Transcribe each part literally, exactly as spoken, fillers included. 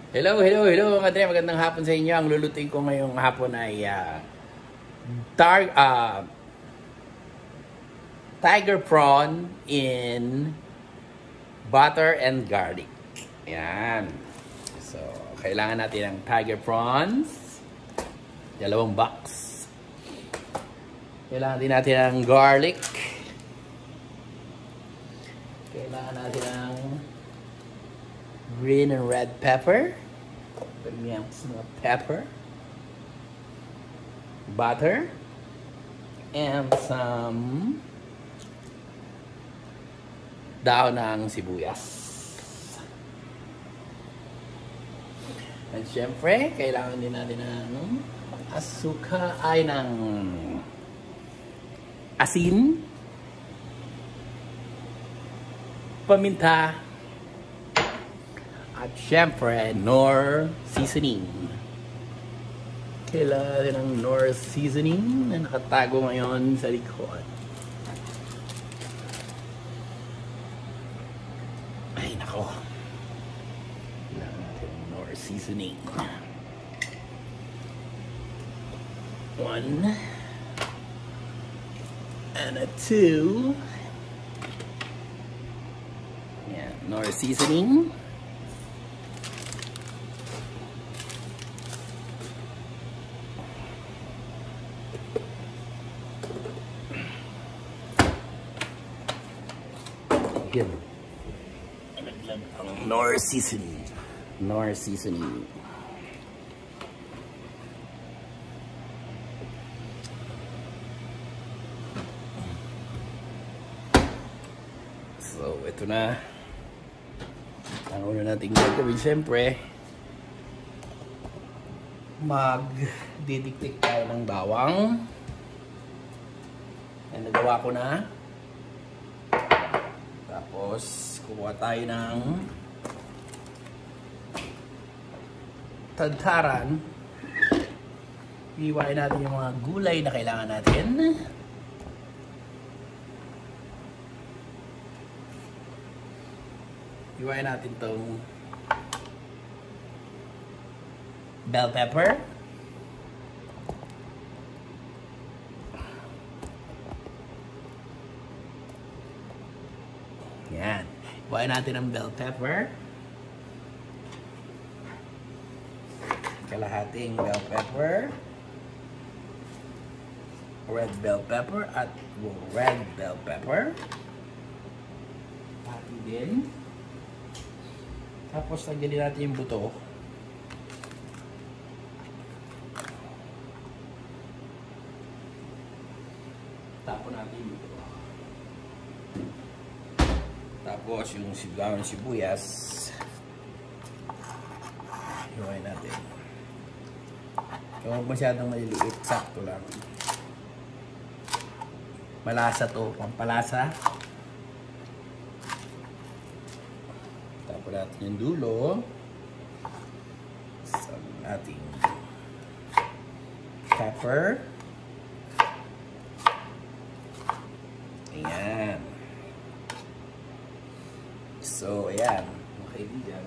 Hello, hello, hello mga Dre. Magandang hapon sa inyo. Ang lulutuin ko ngayong hapon ay uh, tar uh, tiger prawn in butter and garlic. Yan. So, kailangan natin ng tiger prawns. Dalawang box. Kailangan din natin ng garlic. Kailangan natin ng green and red pepper. Pepper. Butter. And some daon ng sibuyas. At syempre, kailangan din natin ng asuka ay ng asin, paminta, at syempre, Knorr seasoning. Kailangan ng Knorr seasoning na nakatago ngayon sa likod. Ay, nako. Kailangan natin ng Knorr seasoning. One. And a two. Yeah, Knorr seasoning. Yan. Ang Knorr seasoning. Knorr seasoning. So, ito na. Ang una nating gagawin, siyempre, mag-didiktik tayo ng bawang. Yan, nagawa ko na. Tapos, kuha tayo ng tadtaran. Iwain natin yung mga gulay na kailangan natin. Iwain natin itong bell pepper. Yan. Iwain natin ang bell pepper. Kalahating bell pepper. Red bell pepper at red bell pepper. Pati din. Tapos tanggalin natin yung buto. Tapon natin yung buto. Tapos yung sigawan ng sibuyas, hiwain natin. Huwag masyadong maliliit, sakto lang. Malasa to, pampalasa. Tapos natin yung dulo sa ating pepper. Ayan. So, ayan, mga kaibigan.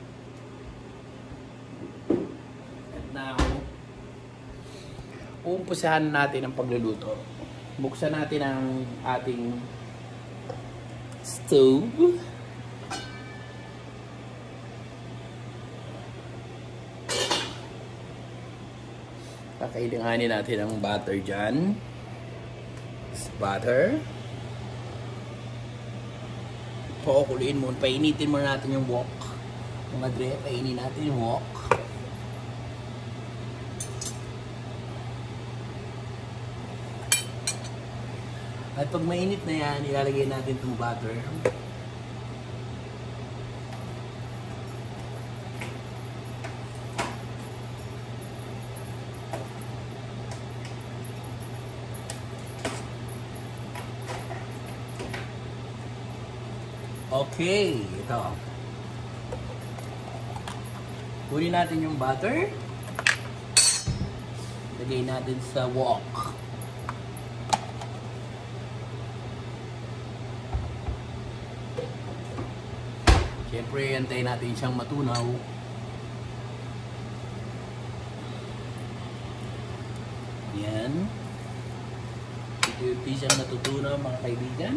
And now, uumpusahan natin ang pagluluto. Buksan natin ang ating stove. Kakailanganin natin ang butter dyan. This butter. Pakukuliin mo, painitin mo natin yung wok. Mga Dre, painin natin yung wok. At pag mainit na yan, ilalagay natin itong butter. Okay, ito. Kunin natin yung butter. Lagay natin sa wok. Siyempre, antayin natin siyang matunaw. Yan. Ito siyang natutunan mga kaibigan.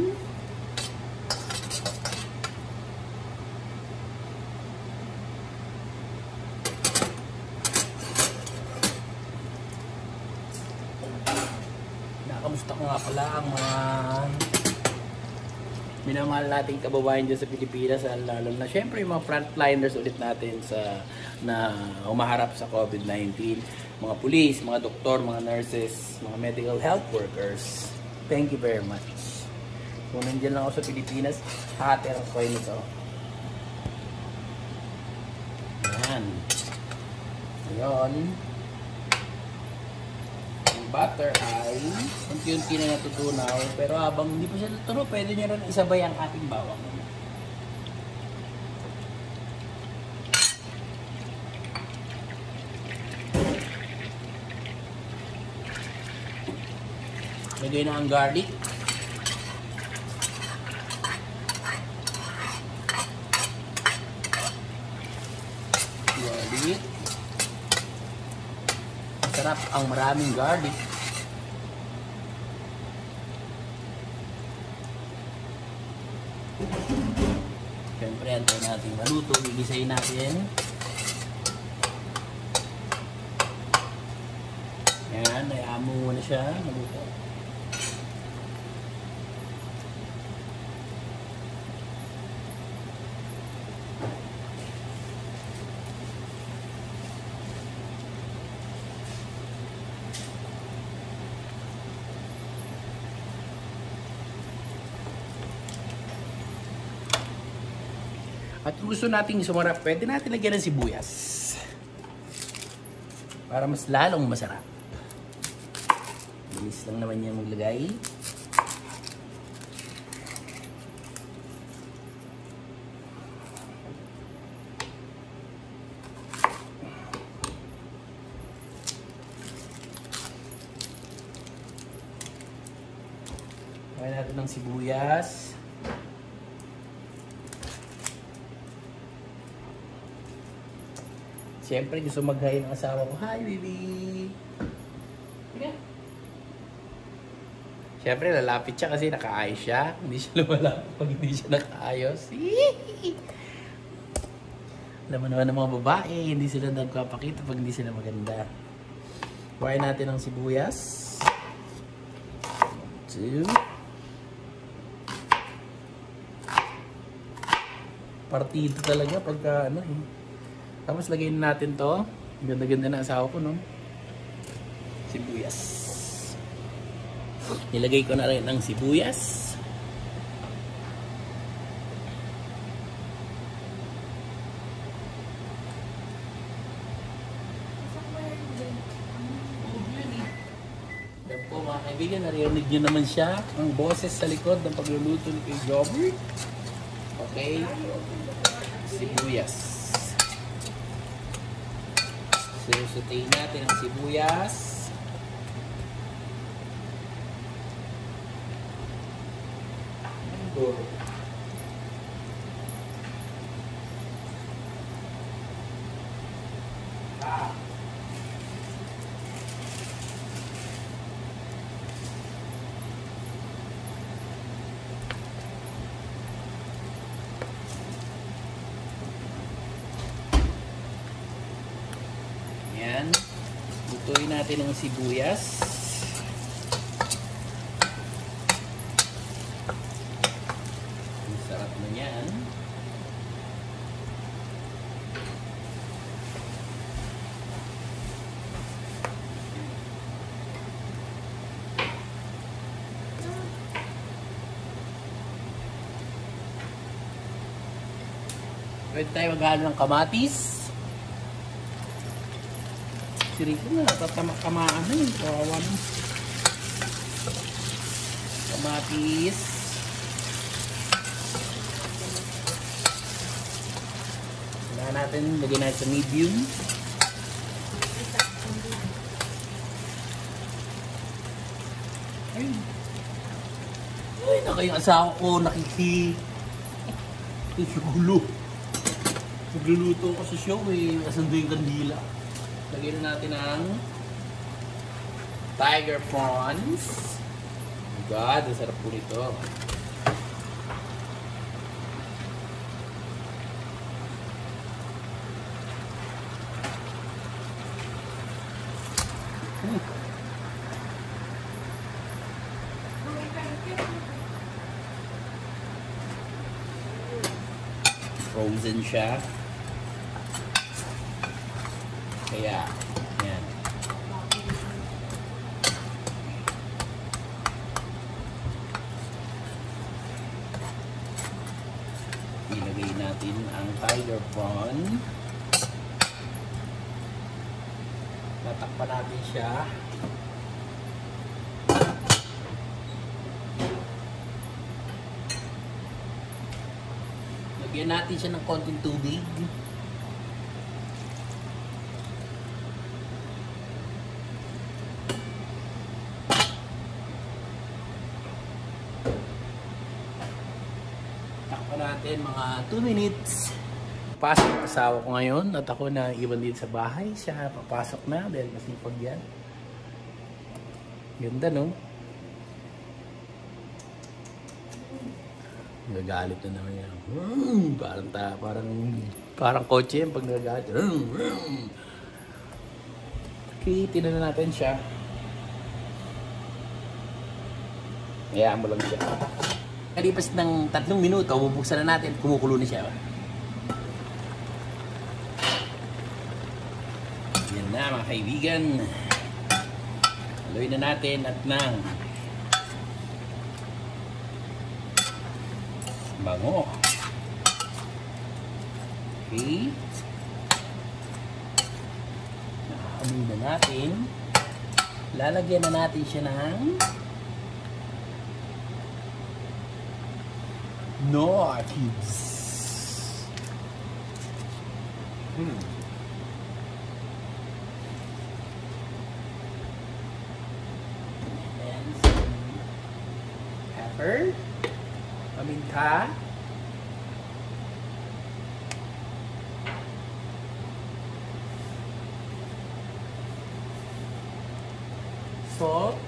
Nakamusta ko nga pala ang mga minamahal nating kababayan dyan sa Pilipinas, lalo na syempre yung mga frontliners ulit natin sa na umaharap sa COVID nineteen, mga pulis, mga doktor, mga nurses, mga medical health workers. Thank you very much. Kung nandiyan lang ako sa Pilipinas, hater ko kayo nito. Ayan. Ngayon, ang butter ay unti-unti na natutunaw, pero habang hindi pa siya natutunaw, pwede nyo rin isabay ang ating bawang. Lagay na ang garlic. Garlic. Masarap ang maraming garlic. Siyempre, antayin natin maluto. Gigisayin natin. Yan, nayamo muna siya. Maluto. At kung gusto nating sumarap, pwede natin lagyan ng sibuyas. Para mas lalong masarap. Bilis lang naman yan maglagay. Lagyan natin ng sibuyas. Siyempre, gusto mag-hi ng asawa ko. Hi, baby! Sige. Siyempre, lalapit siya kasi nakaayos siya. Hindi siya lumalapit pag hindi siya nakaayos. Alam mo naman ng mga babae, hindi sila nagpapakita pag hindi sila maganda. Buhayin natin ang sibuyas. Two. Partido talaga pagka ano eh. Tapos lagay natin to. Ganda-ganda na asawa ko, no? Sibuyas. Nilagay ko na rin ang sibuyas. Yan po mga kaibigan, narinig nyo naman siya. Ang boses sa likod ng pagluluto ni kay Jobber. Okay. Sibuyas. Susutayin natin ang sibuyas. Ah. Yan. Lutuin natin ang sibuyas. Ang sarap na yan. Pwede tayo maghalo ng kamatis. Si Rico na, tatama-tamaan na yun. Kawawa na. Kamatis. Kailangan natin, lagyan natin sa medium. Ay. Ay, naka yung asawa ko, nakiki. Nakikigulo. Nagluluto ko sa show eh. Kasando yung kandila. Lagyan natin ang tiger prawns. God, ang sarap po nito. Hmm. Frozen siya. Kaya, yan. Ilagay natin ang tiger prawn. Tatakpan natin siya. Lagyan natin siya ng konting tubig. Takpan natin mga two minutes. Pasok ang asawa ko ngayon at ako na iwan din sa bahay. Siya papasok na dahil masipag yan. Ganda, no? Nagagalit na naman yan. Hmm, parang, ta, parang, parang kotse yung pag nagagalit. Hmm, hmm. Okay, tinan na natin siya. Hayaan mo lang siya. Kalipas ng tatlong minuto, bubuksan na natin. Kumukulo na siya. Yan na mga kaibigan. Haluin na natin at nang bango. Okay. Nakaamoy na natin. Lalagyan na natin siya ng Knorr cubes. Hmm. And some pepper. Paminta. Salt.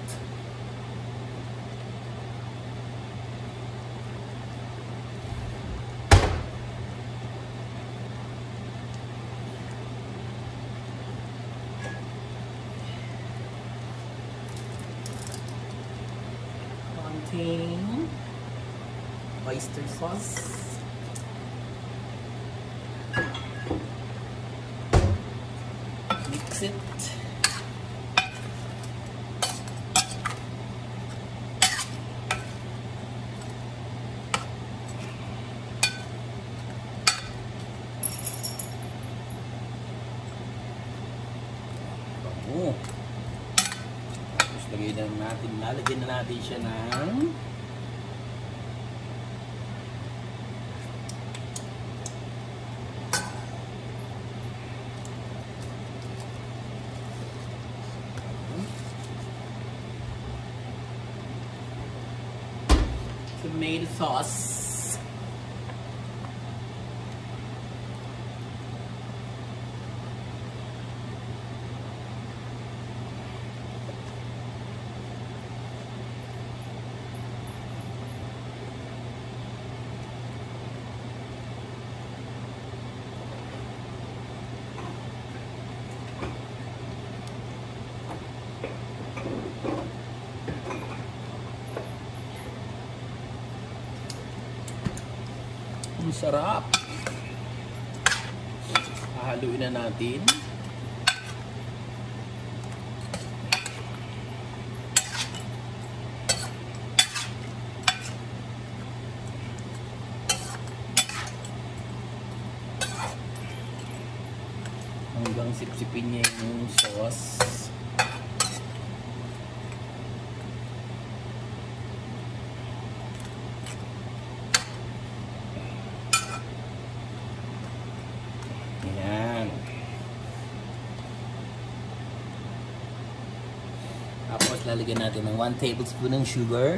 Konting oyster sauce. Mix it. Oh. Tapos lagyan na natin, lalagyan na natin siya ng tomato sauce. Ang sarap. Hahaluin na natin. Hanggang sipsipin niya yung sauce. Tapos lalagyan natin ng one tablespoon ng sugar.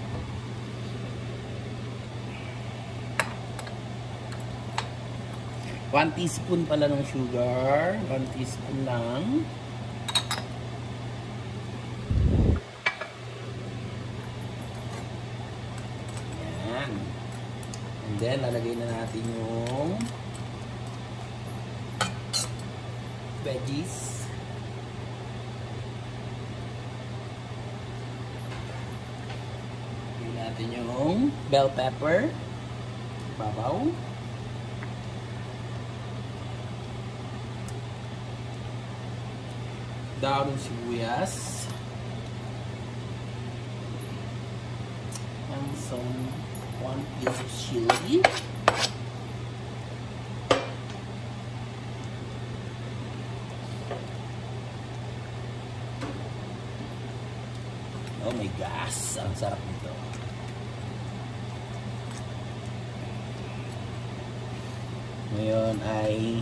one teaspoon pala ng sugar. one teaspoon lang. And then, lalagay na natin yung veggies. Lagay natin yung bell pepper. Babaw. Daon ng sibuyas. And some one piece of chili. Oh my gosh, ang sarap nito. Ngayon ay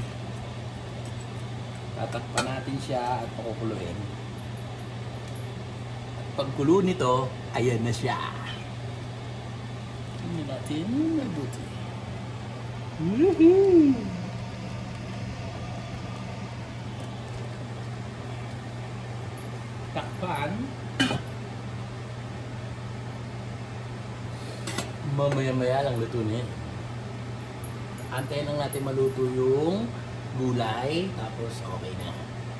tatakpan natin siya at pakukuluin. At pagkulo nito, ayan na siya. Tingnan natin mabuti. Woohoo! Takpan. Mamaya-maya lang lutunin. Antayin lang natin maluto yung gulay, tapos okay na.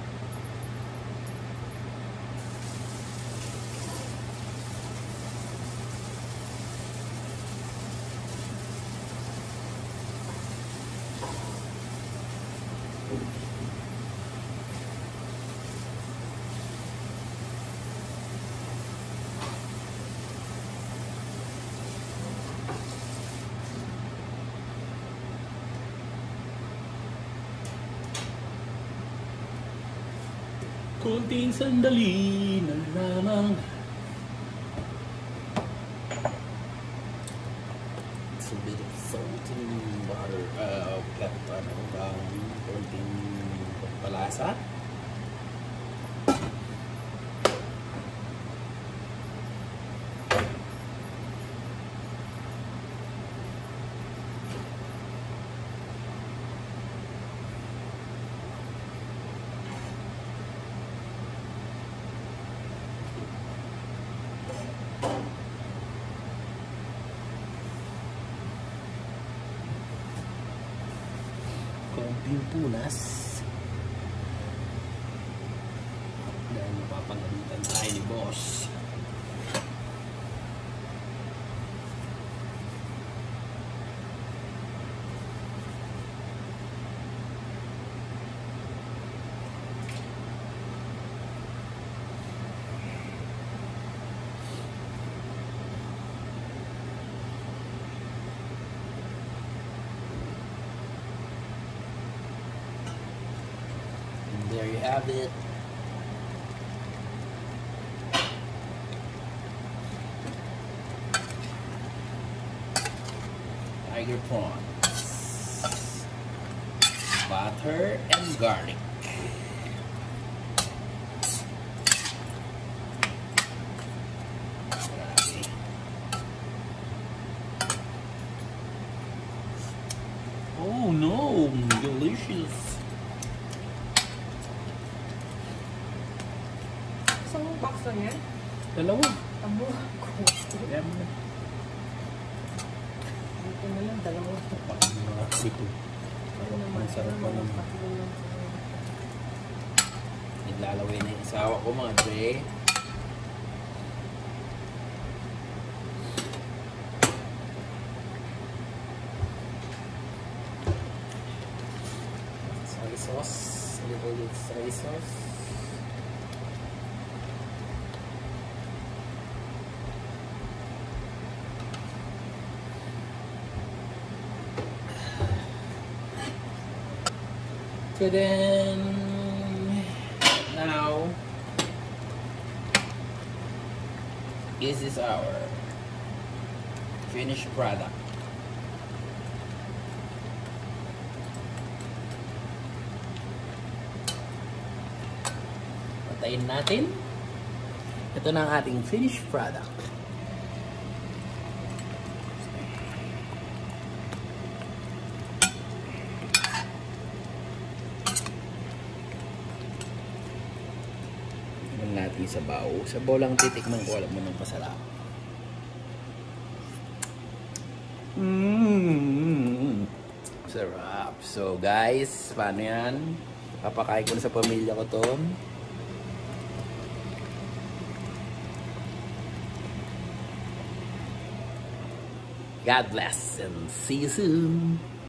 Kunting sandali na lamang. It's a bit of salt and butter. Uh, pepper. Ano bang kunting palasa. Konting punas dahil mapapagalitan tayo ni boss. There you have it. Tiger prawns. Butter and garlic. Grabe. Oh no, delicious. Isang box lang yan? Dalawa. Tamo ko. Kaya mo na. Ito na lang, dalawa. Pang mga sito. Ano naman, Ang sarap ano pa naman, naman. tatlo lang. Naglalaway na yung asawa ko mga dre. Soy sauce. A little bit soy sauce. So then, now, this is our finished product. Patayin natin. Ito na ang ating finished product. Natin sa bao. Sa bao lang titikman ko, alam mo nang pasarap. Mmm. Sarap. So guys, paano yan? Papakain ko na sa pamilya ko to. God bless and see you soon.